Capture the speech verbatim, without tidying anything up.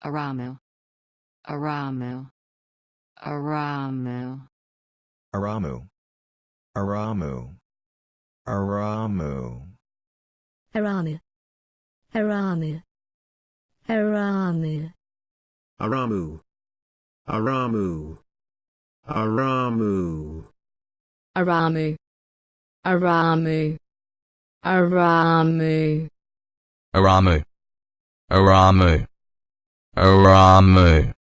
Aramu. Aramu. Aramu. Aramu. Aramu. Aramu. Aramu. Aramu. Aramu. Aramu. Aramu. Aramu. Aramu. Aramu. Aramu. Aramu. Aramu. Aramu.